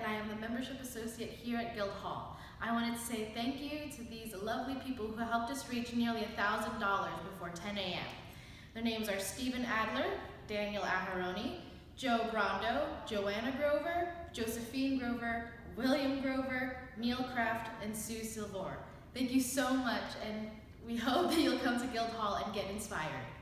I am the Membership Associate here at Guildhall. I wanted to say thank you to these lovely people who helped us reach nearly $1,000 before 10 a.m. Their names are Stephen Adler, Daniel Aharoni, Joe Brando, Joanna Grover, Josephine Grover, William Grover, Neil Kraft, and Sue Silvor. Thank you so much, and we hope that you'll come to Guildhall and get inspired.